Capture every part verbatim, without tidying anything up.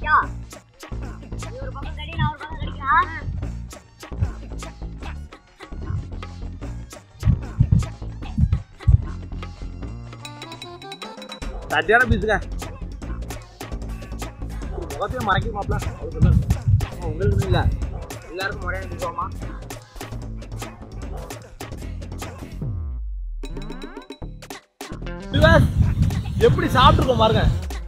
மச்சான் நீ ஒரு பக்கம் கடி நான் ஒரு பக்கம் கடிக்கிறேன். சட்டியான பீஸுங்க முகத்தையும் மறைக்க மாப்பிள உங்களுக்கு இல்லை எல்லாருக்கும் முறையான பீஸாமா எப்படி சாப்பிட்டுருக்கோம் பாருங்க.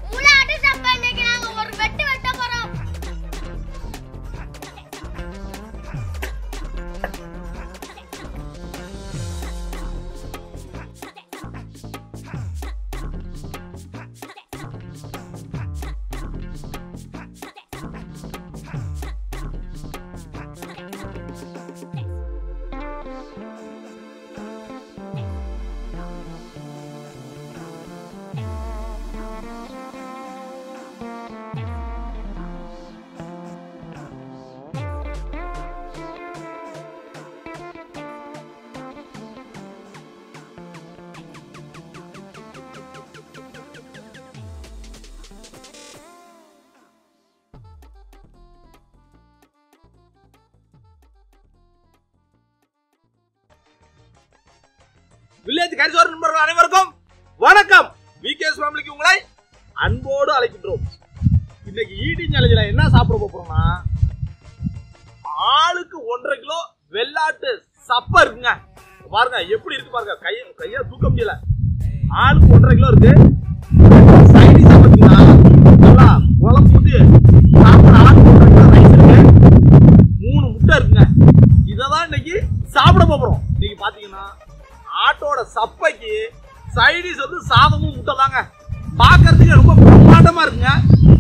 வில்லேஜ் கரிசோர் நண்பர்கள் அனைவருக்கும் வணக்கம். விகேஎஸ் ஃபேமிலிக்கு உங்களை அன்போடு அழைக்கின்றோம். இன்னைக்கு ஈட்டிங் சேலஞ்சில என்ன சாப்பிட போறோம்னா ஆளுக்கு ஒன்றரை கிலோ வெள்ளாட்டு சப்ப இருக்குங்க. பாருங்க எப்படி இருக்கு பாருங்க. கைய கையா தூக்க முடியல. ஆளுக்கு ஒன்றரை கிலோ இருக்கு. சைடி சாப்பிட்டீங்கன்னா நல்லா குழம்பு ஊத்தி சாப்பிட ஆளுக்கு ஒன்றரை கிலோ ரைஸ் இருக்கு. மூணு முட்டை இருக்குங்க. இததான் இன்னைக்கு சாப்பிட போறோம். இன்னைக்கு பாத்தீங்கன்னா ஆட்டோட சப்பைக்கு சைடிஸ் வந்து சாதமும் முட்டை தாங்க. பார்க்கறதுக்கு ரொம்ப பிரமாண்டமா இருக்குங்க.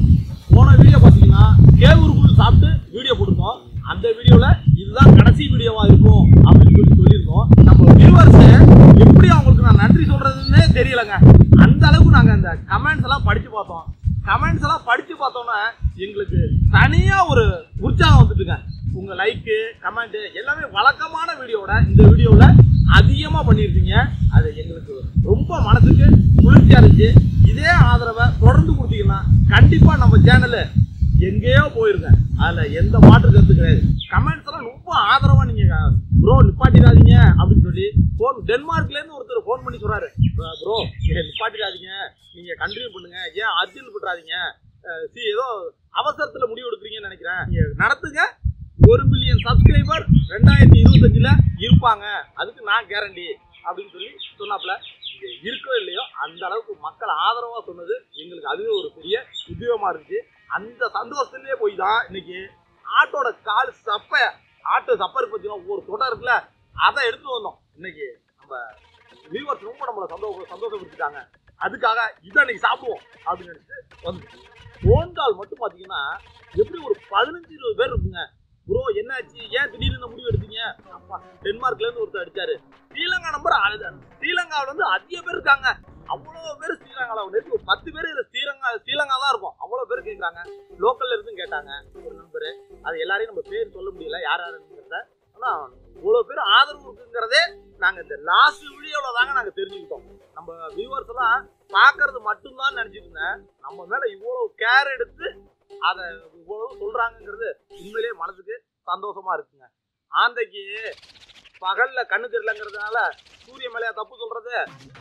போன வீடியோ பார்த்தீங்கன்னா கேவூருக்குள்ள சாப்பிட்டு வீடியோ போட்டிருக்கோம். அந்த வீடியோல இதுதான் கடைசி வீடியோவா இருக்கும் அப்படின்னு சொல்லி சொல்லியிருக்கோம். நம்ம வியூவர்ஸ் எப்படி அவங்களுக்கு நான் நன்றி சொல்றதுன்னே தெரியலங்க. அந்த அளவுக்கு நாங்க அந்த கமெண்ட்ஸ் எல்லாம் படிச்சு பார்த்தோம். கமெண்ட்ஸ் எல்லாம் படிச்சு பார்த்தோம்னா எங்களுக்கு தனியா ஒரு உற்சாகம் வந்துட்டுங்க. உங்க லைக்கு கமெண்ட் எல்லாமே வழக்கமான வீடியோட இந்த வீடியோல அதிகமா பண்ணிருக்கீங்க. அது எங்களுக்கு ரொம்ப மனசுக்கு குளிர்ச்சியா இருந்துச்சு. இதே ஆதரவை தொடர்ந்து கொடுத்தீங்கன்னா கண்டிப்பா நம்ம சேனல் எங்கேயோ போயிருங்க. அதுல எந்த மாற்று கருத்து கிடையாது. கமெண்ட்ஸ் எல்லாம் ரொம்ப ஆதரவா நீங்க ப்ரோ நிப்பாட்டிடாதீங்க அப்படின்னு சொல்லி போன் டென்மார்க்ல இருந்து ஒருத்தர் போன் பண்ணி சொல்றாரு, ப்ரோ நிப்பாட்டிடாதீங்க, நீங்க கண்டினியூ பண்ணுங்க, ஏன் அர்ஜென்ட் பண்றாதீங்க, சி ஏதோ அவசரத்துல முடிவு எடுக்கிறீங்கன்னு நினைக்கிறேன், நீங்க நடத்துங்க, ஒரு மில்லியன் சப்ஸ்கிரைபர் ரெண்டாயிரத்தி இருபத்தி அஞ்சுல இருப்பாங்க, அதுக்கு நான் கேரண்டி அப்படின்னு சொல்லி சொன்னாப்ல. இருக்கோ இல்லையோ அந்த அளவுக்கு மக்கள் ஆதரவா சொன்னது எங்களுக்கு அதுவே ஒரு பெரிய உத்தியோகமா இருந்துச்சு. அந்த சந்தோஷத்திலே போய் தான் இன்னைக்கு ஆட்டோட கால் சப்ப ஆட்டோ சப்பருக்கு பார்த்தீங்கன்னா ஒவ்வொரு தொடர் இருக்குல்ல அதை எடுத்து வந்தோம். இன்னைக்கு நம்ம வியூவர்ஸ் ரொம்ப நம்மளை சந்தோஷம் சந்தோஷப்படுத்திட்டாங்க. அதுக்காக இதை இன்னைக்கு சாப்பிடுவோம் அப்படின்னு நினைச்சு வந்து போன் கால் மட்டும் பார்த்தீங்கன்னா எப்படி ஒரு பதினஞ்சு இருபது பேர் இருக்குங்க. ப்ரோ என்னாச்சு, ஏன் திடீர்னு முடிவு எடுத்தீங்க? அப்பா டென்மார்க்ல இருந்து ஒருத்தர் அடிச்சாரு. ஸ்ரீலங்கா நம்பர் ஸ்ரீலங்காவில் வந்து அதிக பேர் இருக்காங்க. அவ்வளோ பேர் ஸ்ரீலங்காவில் நேற்று ஒரு பத்து பேர் இதில் ஸ்ரீலங்கா ஸ்ரீலங்கா தான் இருக்கும். அவ்வளோ பேர் கேட்குறாங்க. லோக்கல்ல இருந்தும் கேட்டாங்க ஒரு நம்பர். அது எல்லாரையும் நம்ம பேர் சொல்ல முடியல யார் யாருங்கிறத. ஆனால் இவ்வளோ பேர் ஆதரவு இருக்குங்கிறதே நாங்கள் இந்த லாஸ்ட் வீடியோவில் தாங்க நாங்கள் தெரிஞ்சுக்கிட்டோம். நம்ம வியூவர்ஸ் எல்லாம் பார்க்கறது மட்டும்தான் நினச்சிட்டு இருந்தேன். நம்ம மேலே இவ்வளோ கேர் எடுத்து அதை இவ்வளவு சொல்றாங்கிறது உண்மையிலேயே மனசுக்கு சந்தோஷமா இருக்குங்க. ஆந்தைக்கு பகல்ல கண்ணு தெரியலங்கிறதுனால சூரிய மேலையா தப்பு சொல்றது?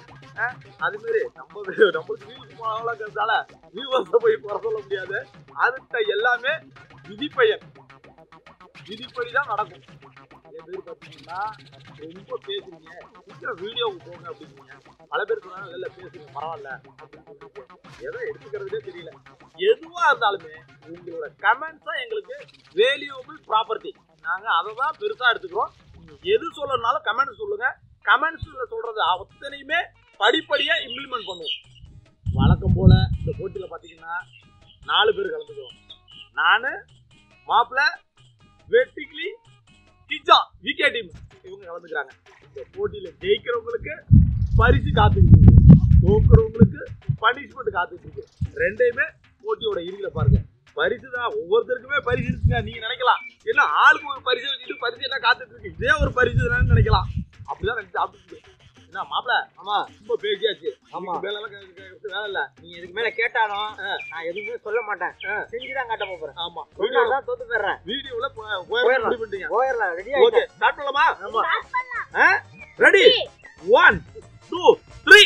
அது மாதிரி நம்ம நம்மளுக்கு வியூஸ்னால வியூவர்ஸை போய் குறை சொல்ல முடியாது. அதுக்கு எல்லாமே விதிப்பயன், விதிப்படி தான் நடக்கும். எதிர் பார்த்தீங்கன்னா ரொம்ப பேசுறீங்க, சீக்கிரம் வீடியோவுக்கு போங்க அப்படிங்க. பல பேர் சொன்னாங்க இல்லை பேசுங்க பரவாயில்ல அப்படின்னு. எதை எடுத்துக்கிறதுலே தெரியல. எதுவா இருந்தாலுமே உங்களோட கமெண்ட்ஸ் தான் எங்களுக்கு வேல்யூபிள் ப்ராப்பர்ட்டி. நாங்கள் அதை தான் பெருசாக எடுத்துக்கிறோம். எது சொல்லணும்னாலும் கமெண்ட்ஸ் சொல்லுங்க. கமெண்ட்ஸில் சொல்றது அத்தனையுமே படிப்படியாக இம்ப்ளிமெண்ட் பண்ணுவோம். வழக்கம் போல இந்த போட்டியில் பார்த்தீங்கன்னா நாலு பேர் கலந்துக்கிறோம். நான் மாப்பிள்ள வெட்டிக்லி கிஜா விகே டீம் இவங்க கலந்துக்கிறாங்க. இந்த போட்டியில் ஜெயிக்கிறவங்களுக்கு பரிசு காத்துக்கிட்டு இருக்கு, தோக்குறவங்களுக்கு பனிஷ்மெண்ட் காத்துட்டு இருக்கு. ரெண்டையுமே போட்டியோட இறுதியில பாருங்க. பரிசு தான் ஒவ்வொருத்தருக்குமே பரிசு இருக்குங்க. நீங்க நினைக்கலாம் என்ன ஆளுக்கு ஒரு பரிசு வச்சுட்டு பரிசு என்ன காத்துட்டு இருக்கு, இதே ஒரு பரிசு தானே நினைக்கலாம். அப்படிதான் நினைச்சு சாப்பிட்டு என்ன மாப்பிள? ஆமா ரொம்ப பேசியாச்சு. ஆமா வேலை எல்லாம் வேலை இல்ல. நீ இதுக்கு மேல கேட்டாலும் நான் எதுவுமே சொல்ல மாட்டேன். செஞ்சுதான் காட்ட போறேன். ஆமா வீடியோல தோத்து போயிடுறேன். வீடியோல போயிடலாம் பண்ணிட்டீங்க. போயிடலாம். ரெடியா? ஓகே ஸ்டார்ட் பண்ணலாமா? ஆமா ரெடி ஒன் டூ த்ரீ.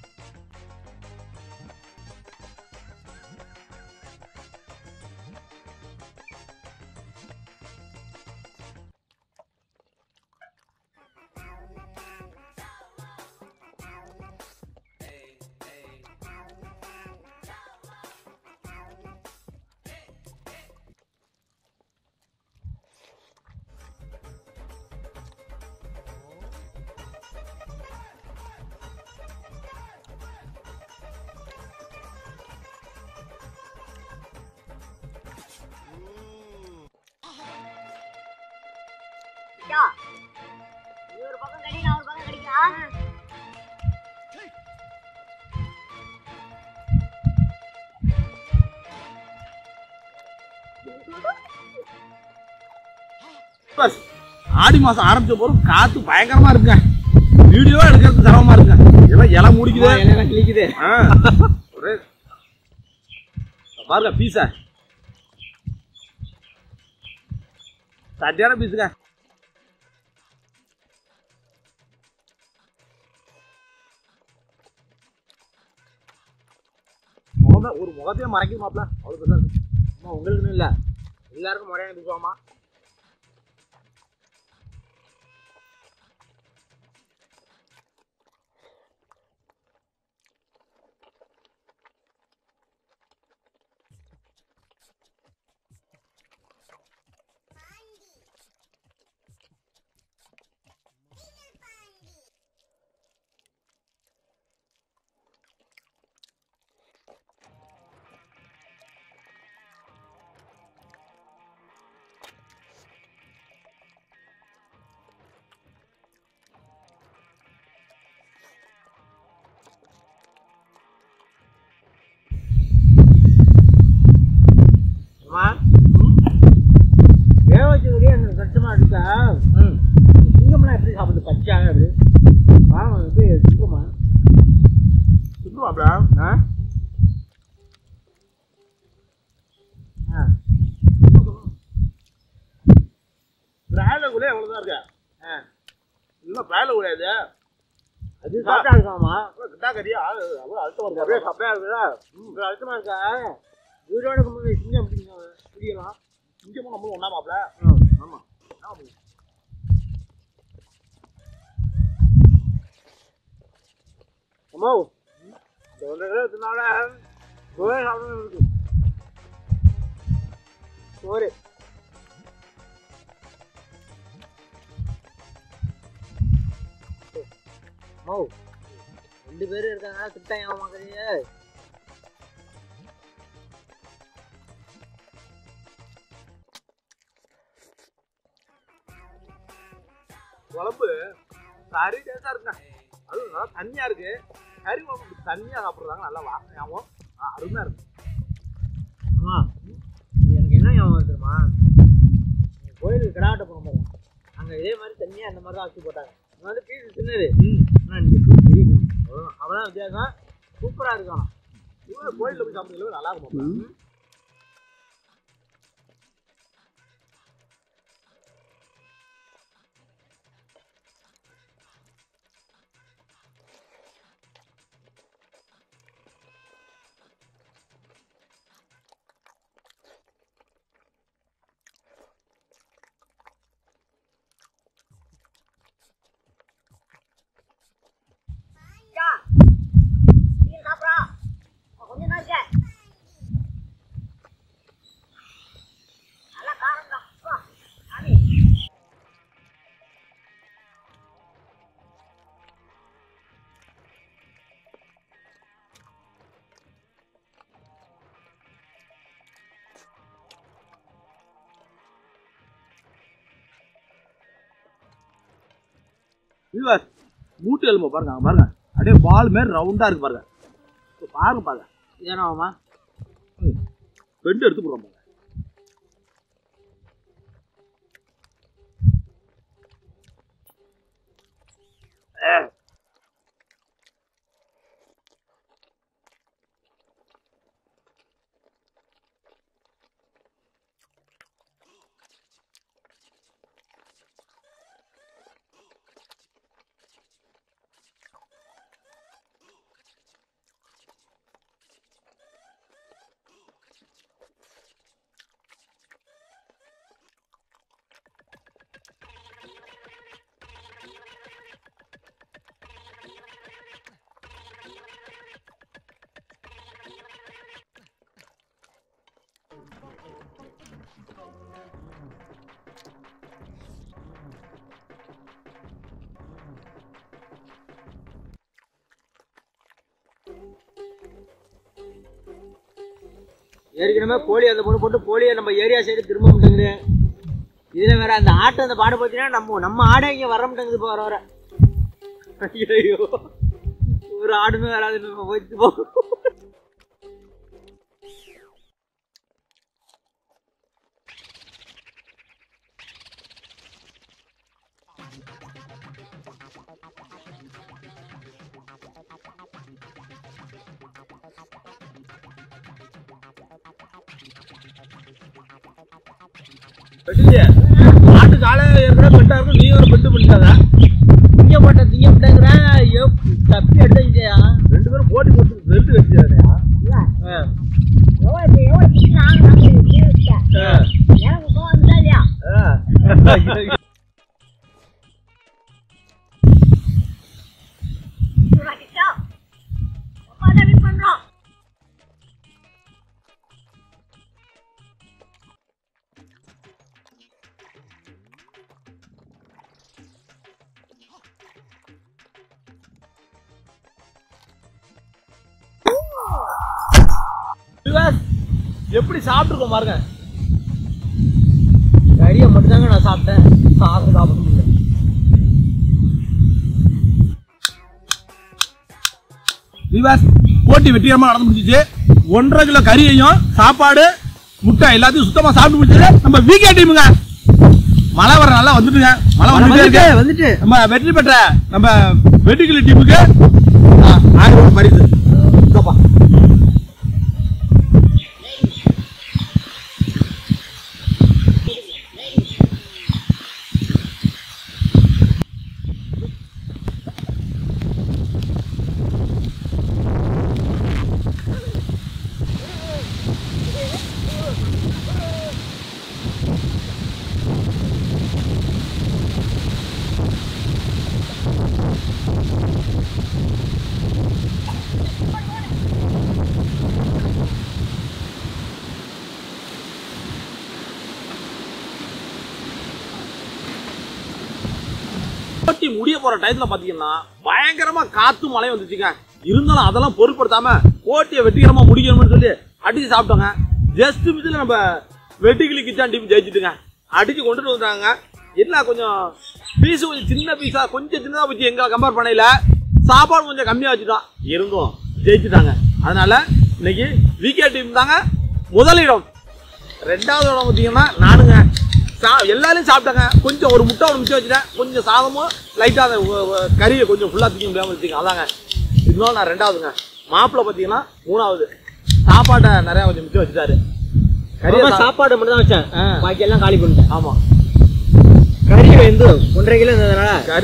நீ ஒரு பக்கம் கடி நான் ஒரு பக்கம் கடிக்கலாம். பஸ் ஆடி மாசம் ஆரம்பிச்ச போறோம். காத்து பயங்கரமா இருக்குங்க. வீடியோ எடுக்கிறது சிரமமா இருக்குங்க. எல்லாம் இலை முடிக்குது, எல்லாம் கிளிக்குது. ஒரே பாருங்க பீஸா சரியான பீஸுங்க. ஒரு முகத்தையே மறைக்க மாப்ள. அவ்வளவு பெருசா இருக்கு. அம்மா உங்களுக்குன்னு இல்ல, எல்லாருக்கும் முறையான பேசுவாமா. வேக வச்சதுலேயே எனக்கு கஷ்டமா இருக்கா. சிங்கம்லாம் எப்படி சாப்பிடுது பச்சாங்க? அப்படி வாங்க எப்படி சிங்கமா சுத்தம் மாப்ள. பிராய்லர் கூட எவ்வளவுதான் இருக்கு. இன்னும் பிராய்லர் கூடாது. அது சாப்பிட்டா இருக்காமா? கிட்டா கறியா அவ்வளவு அழுத்தமா இருக்கு. அப்படியே சப்பையா இருக்குதா? ம் அழுத்தமா இருக்கா? வீடோட இருக்கும்போது சிங்கம் பிடிக்கலாம். சிங்கமும் நம்மளும் ஒண்ணா மாப்ள. ஆமா அம்மா இந்த ஒன்றரை கிலோ எடுத்தனால சோறு சாப்பிடணும் இருக்கு. சோறு அம்மா ரெண்டு பேரும் இருக்காங்க. திட்டம் ஏன் வாங்குறீங்க? குழம்பு கறி டேஸ்டா இருக்குங்க. அதுவும் நல்லா தண்ணியா இருக்கு. கறி குழம்பு தண்ணியா சாப்பிடுறாங்க. நல்லா வாசனையாகவும் அருமையா இருக்கு. அம்மா இது எனக்கு என்ன ஞாபகம் தெரியுமா? கோயிலுக்கு கிடாட்ட போகும்போது அங்கே இதே மாதிரி தண்ணியாக அந்த மாதிரி தான் வச்சு போட்டாங்க. இங்கே வந்து பீஸ் சின்னது. ஆனால் நீங்கள் பீஸ் பெரிய பீஸ். அவ்வளோதான் அவ்வளோதான் வித்தியாசம். சூப்பராக இருக்கும். இவ்வளோ கோயிலில் போய் சாப்பிடுறது நல்லா இருக்கும். நீ சாப்பிடா. கொஞ்ச நாள் இருக்க. நல்லா காரம்டா. வா சாமி. வியூவர்ஸ் மூட்டு எலும்பு பாருங்க. அங்க பாருங்க அப்படியே பால் மாதிரி ரவுண்டா இருக்கு பாருங்க. பாருங்க பாருங்க. ஏனாமா பெண்டு எடுத்து போடுறோம் பாருங்க. ஏற்கனவே கோழி அந்த பொண்ணு போட்டு கோழியை நம்ம ஏரியா சைடு திரும்ப மாட்டேங்குது. இதுல வேற அந்த ஆட்டை அந்த பாடு பார்த்தீங்கன்னா நம்ம நம்ம ஆடை இங்க வர மாட்டேங்குது. இப்போ வர வர ஐயோ ஒரு ஆடுமே வராது. நம்ம போயிட்டு போ. ஆட்டு காலை ஏற்கனவே பெட்டா இருக்கும். நீ ஒரு பெட்டு பண்ணிட்டாங்க. திங்க மாட்டேன் திங்க மாட்டேங்கிறேன். தப்பி எடுத்துக்கிட்டியா? ரெண்டு பேரும் போட்டி போட்டு பெல்ட் வச்சுட்டாருயா. எவ்வளவு எவ்வளவு தின்னாங்க நாங்க ஜீவிச்சேன். எனக்கு கோவம் வந்தா இல்லையா? எப்படி சாப்பிட்டுருக்கோம் பாருங்க. கறியை மட்டும் தாங்க நான் சாப்பிட்டேன். சாப்பிட சாப்பிட முடியல. போட்டி வெற்றிகரமா நடந்து முடிஞ்சிச்சு. ஒன்றரை கிலோ கறியையும் சாப்பாடு முட்டை எல்லாத்தையும் சுத்தமா சாப்பிட்டு முடிச்சது நம்ம விகே டீமுங்க. மழை வர நல்லா வந்துட்டுங்க. மழை வந்துட்டு வந்துட்டு நம்ம வெற்றி பெற்ற நம்ம வெட்டிக்கிளி டீமுக்கு ஆயிரம் பரிசு. போட்டி முடிய போற டயத்துல பாத்தீங்கன்னா பயங்கரமா காத்து மழை வந்துச்சுங்க. இருந்தாலும் அதெல்லாம் பொருட்படுத்தாம போட்டியை வெற்றிகரமா முடிக்கணும்னு சொல்லி அடிச்சு சாப்பிட்டோங்க. ஜஸ்ட் மிஸ்ல நம்ம வெட்டிக்கிளி கிச்சான் டீம் ஜெயிச்சுட்டுங்க. அடிச்சு கொண்டுட்டு வந்தாங்க. என்ன கொஞ்சம் பீஸ் கொஞ்சம் சின்ன பீஸா கொஞ்சம் சின்னதா வச்சு எங்களை கம்பேர் பண்ணல. சாப்பாடு கொஞ்சம் கம்மியா வச்சுட்டோம். இருந்தும் ஜெயிச்சுட்டாங்க. அதனால இன்னைக்கு விகே டீம் தாங்க முதலிடம். ரெண்டாவது இடம் பார்த்தீங்கன்னா நானுங்க. எல்லாரும் சாப்பிட்டாங்க. கொஞ்சம் ஒரு முட்டை ஒன்று மிச்சம் வச்சுட்டேன். கொஞ்சம் சாதமும் லைட்டாக அந்த கறியை கொஞ்சம் ஃபுல்லாக திங்க முடியாமல் வச்சுங்க. அதாங்க இதனால நான் ரெண்டாவதுங்க. மாப்பிள்ளை பார்த்தீங்கன்னா மூணாவது. சாப்பாட்டை நிறையா கொஞ்சம் மிச்சம் வச்சுட்டாரு. கறியை சாப்பாடு மட்டும் தான் வச்சேன். பாக்கி எல்லாம் காலி பண்ணிட்டேன். ஆமாம் கறி வந்து ஒன்றரை கிலோ இருந்ததுனால கறி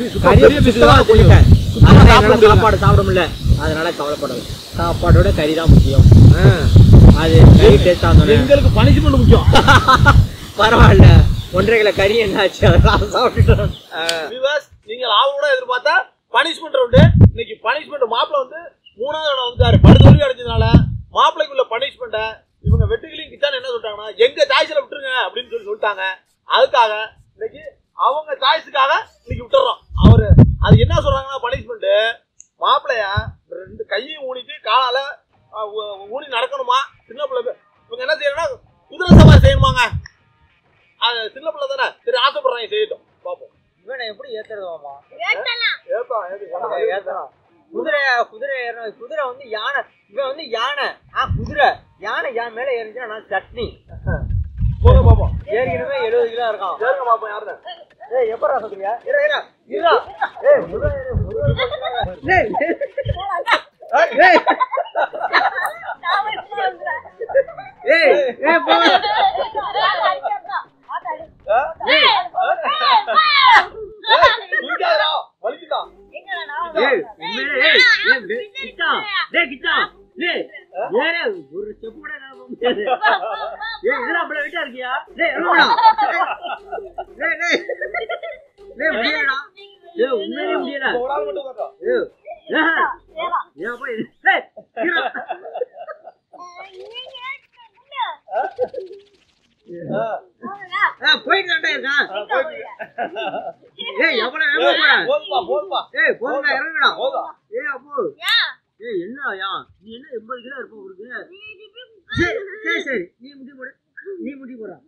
சாப்பாடு சாப்பிட முடியல. அதனால கவலைப்படாது. சாப்பாடோட கறி தான் முக்கியம். அது கறி டேஸ்டா இருந்தோம். எங்களுக்கு பனிஷ்மெண்ட் முக்கியம். பரவாயில்ல. ஒன்றரை கிலோ கறி என்னாச்சு சாப்பிட்டுட்டோம். நீங்கள் ஆவலோட எதிர்பார்த்தா பனிஷ்மெண்ட் உண்டு. இன்னைக்கு பனிஷ்மெண்ட் மாப்பிள்ள வந்து மூணாவது இடம் வந்துட்டாரு. படுதோல்வி அடைஞ்சதுனால மாப்பிள்ளைக்குள்ள பனிஷ்மெண்ட்டை இவங்க வெட்டுக்கிளியும் கிச்சான் என்ன சொல்லிட்டாங்கன்னா எங்க சாய்ஸ்ல விட்டுருங்க அப்படின்னு சொல்லி சொல்லிட்டாங்க. அதுக்காக இன்னைக்கு அவங்க சாய்ஸுக்காக இன்னைக்கு விட்டுறோம். அவரு அது என்ன சொல்றாங்கன்னா பனிஷ்மெண்ட் மாப்பிள்ளையா ரெண்டு கையும் ஊனிட்டு காலால ஊனி நடக்கணுமா. சின்ன பிள்ளை இவங்க என்ன செய்யணும்னா குதிரை சவாரி செய்யணுமாங்க. அது சின்ன பிள்ளை தானே. சரி ஆசைப்படுறாங்க செய்யட்டும் பாப்போம். இவனை எப்படி ஏத்துறதுமா? ஏத்தலாம். குதிரை குதிரை ஏறணும். குதிரை வந்து யானை. இவன் வந்து யானை. ஆ குதிரை யானை யான் மேல ஏறிச்சுன்னா நான் சட்னி. போக பாப்போம். ஏற்கனவே எழுபது கிலோ இருக்கான். ஏறுங்க பாப்போம் யாருன்னு. ஏய் எப்படா சொல்றியா? இரு இரு இருடா. ஏய் முருகா ஏய் ஏய் ஏய் ஏய் போ. ஏய் நீங்கடா வலிக்குதா? ஏய் ஏய் ஏய் கிச்சான். டேய் கிச்சான். டேய் ஏறே ஒரு ஸ்டெப் கூட நான் போக முடியாது. ஏய் இதெல்லாம் அப்படியே வெயிட்டா இருக்கியா? டேய் எறங்குடா. டேய் டேய் டேய் முடியலடா. ஏய் உண்மையிலே முடியல. ஒரு ஆள் மட்டும் உட்கார்றா. ஏய் ஏய் ஏய் போய் டேய் கீழ. ஏய் எவ்வளவு வேகமா போற? போதுப்பா போதுப்பா ஏய் போதுடா இறங்குடா. போதும். ஏய் அப்போ ஏன் ஏய் என்ன யா நீ என்ன எண்பது கிலோ இருப்ப உனக்கு? நீ இப்படி சரி சரி சரி நீ முடி போடு நீ முடி போடா